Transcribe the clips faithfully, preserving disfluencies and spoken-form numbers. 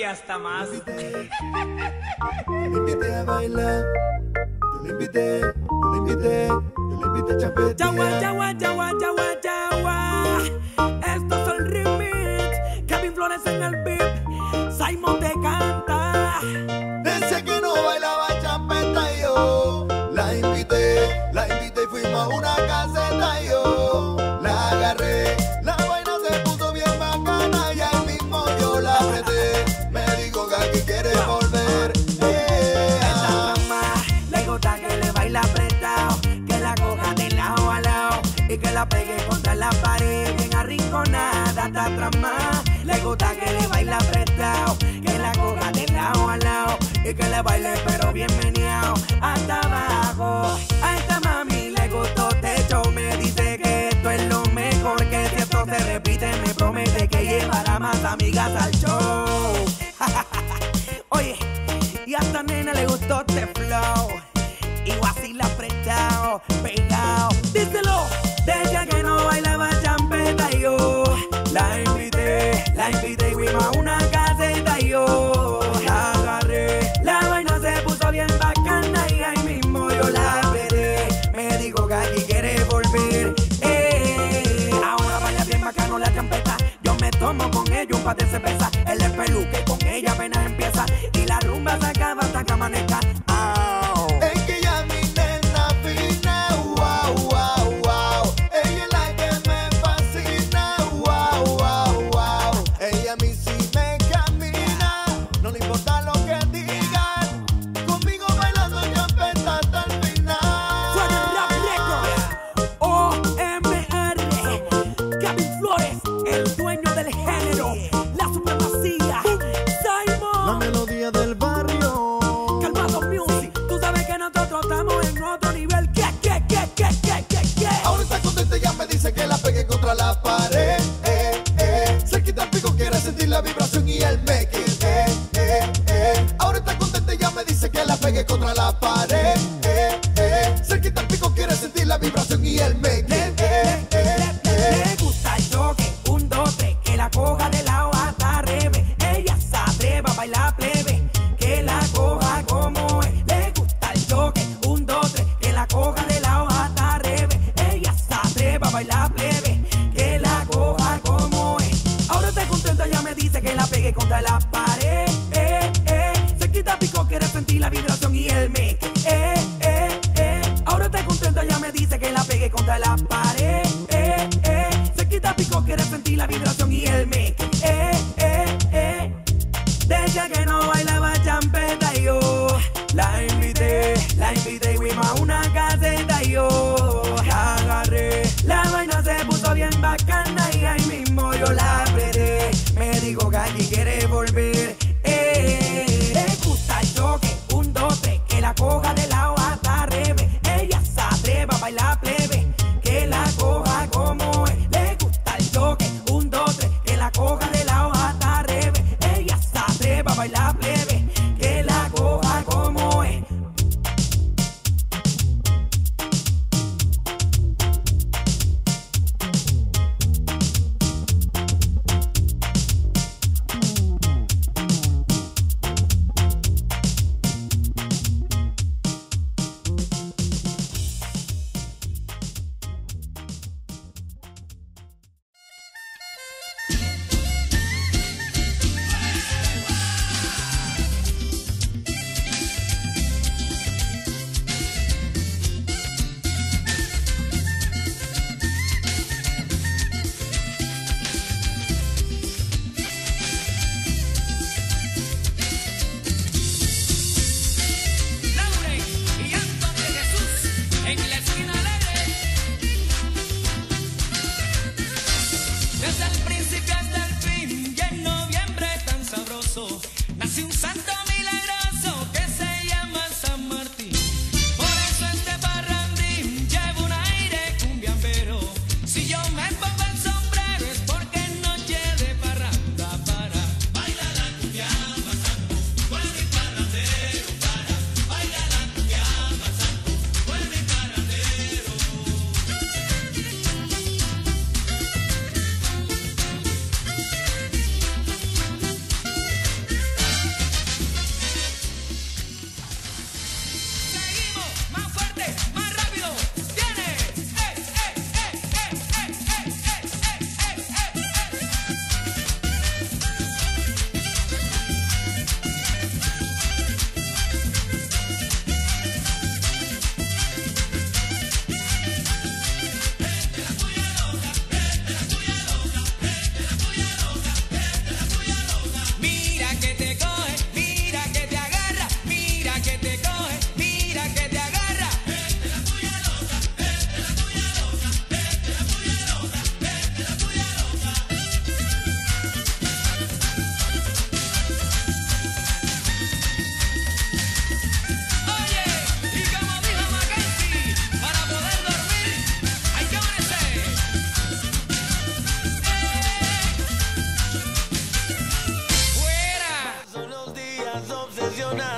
y hasta más. Te le invité a bailar, te le invité, te le invité, te le invité a chapetear. Yawa, yawa, yawa, yawa, yawa. Esto es el remix. Kevin Flores en el beat. Simon te canta. Decía que no bailaba champeta y yo la invité, la invité y fuimos a una caseta y yo la agarré. La vaina se puso bien bacana y ahí mismo yo la apreté. Me dijo que aquí quiere volver. Esta trama le gusta que le baila apretado, que la coja de lado a lado y que la pegue contra la pared bien arrinconada. Esta trama le gusta que le baila apretado, que la coja de lado a lado y que le baile pero bien meneado hasta abajo. A esta mami le gustó techo, me dice que esto es lo mejor, que si esto se repite me promete que llevará más amigas al show. Oye, y a esta nena le gustó este flow y vacila apretado, pegado. Díselo, decía que no bailaba champeta y yo la invité, la invité y fuimos a una caseta y yo la agarré. La vaina se puso bien bacana y ahí mismo yo la veré. Me dijo que aquí quiere volver. Eh, ahora vaya bien bacano la champeta. Yo me tomo con ella un par de cerveza. Él es peluque, con ella apenas empieza y la rumba se acaba hasta que amanezca. Oh. Es que ella es mi nena fina, wow, wow, wow. Ella es la que me fascina, wow, wow, wow. Ella a mí sí me camina, no le importa lo que digan. Conmigo bailando champeta hasta el final. Suena el rap record. O M R. Kevin Flores, el dueño del género, la supremacía. La Simon, melodía del barrio. Calmado Music. Tú sabes que nosotros estamos en otro nivel. ¿Qué, qué, qué, qué, qué, qué, qué? Ahora está contenta, ya me dice que la pegue contra la pared. Eh, eh. Se quita el pico, quiere sentir la vibración y el make it. Eh, eh, eh. Ahora está contenta, ya me dice que la pegue contra la pared. Eh, eh. Se quita el pico, quiere sentir la vibración y el make it. Eh, eh, eh. Le gusta el choque, un, dos, tres, que la coja de lado hasta revés. Ella se atreva a bailar plebe, que la coja como es. Le gusta el choque, un, dos, tres, que la coja de lado hasta revés. Ella se atreva a bailar plebe, que la coja como es. Ahora está contenta, ya me dice que la pegue contra la pared. Eh, eh. Se quita pico, quiere sentir la vibración y el make. Eh, eh, eh. Ahora está contenta, ya me dice que la pegue contra la pared. Eh, eh. Se quita pico, quiere sentir la vibración y el make. Eh, eh, eh. Decía que no bailaba champeta y yo la invité, la invité y fuimos a una caseta y yo la agarré. La vaina se puso bien bacana y ahí mismo yo la veré. Me dijo que aquí quiere volver. Eh, le gusta el choque, un, dos, tres, que la coja de lado hasta revés. Ella se atreva a bailar plebe, que la coja como es. Le gusta el choque, un, dos, tres, que la coja de lado hasta revés. Ella se atreva a bailar plebe, que la coja como es.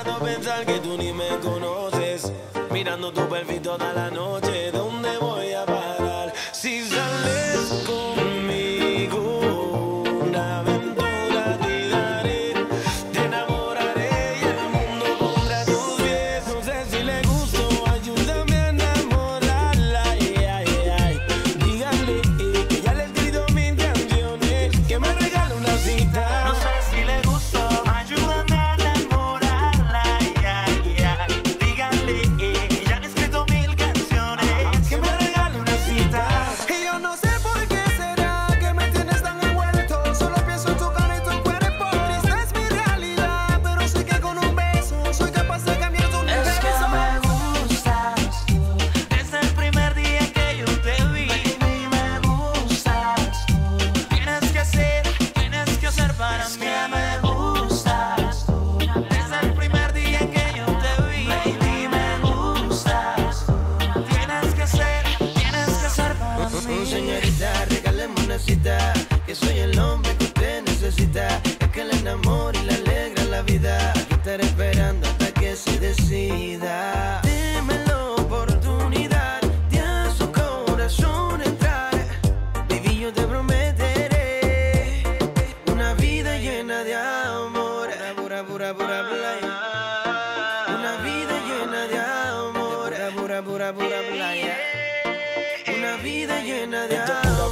puedo pensar que tú ni me conoces. Mirando tu perfil toda la noche, ¿dónde voy a parar? Si sales conmigo, una aventura te daré. Te enamoraré y el mundo pondrá tus pies. No sé si le gusto, ayúdame a enamorarla. Ay, ay, ay. Dígale que ya le he escrito mil canciones, que me regale una cita. No sé si le gustó, ayúdame a enamorarla. Ay, ay, ay. Dígale que ya le he escrito mil canciones, Que me regale una cita. Y yo no sé por qué será que me tienes tan envuelto. Solo pienso en tu cara y tu cuerpo. Esta es mi realidad, pero sé que con un beso soy capaz de cambiar tu universo. es que me gustas tú. Desde el primer día que yo te vi, baby, me gustas tú. Tienes que hacer, tienes que hacer para mí. Me gustas tú. Desde el primer día que yo te vi, baby, me gustas tú. Tienes que hacer, tienes que hacer para Oh, mí. señorita, regáleme una cita, que soy el hombre que usted necesita. Es que le enamora y le alegra la vida. Aquí estaré esperando hasta que se decida. Deme la oportunidad de a su corazón entrar. Baby, yo te prometeré una vida llena de amor. Pura, pura, pura playa. Una vida llena de amor. Pura, pura, pura playa. Una vida llena de amor.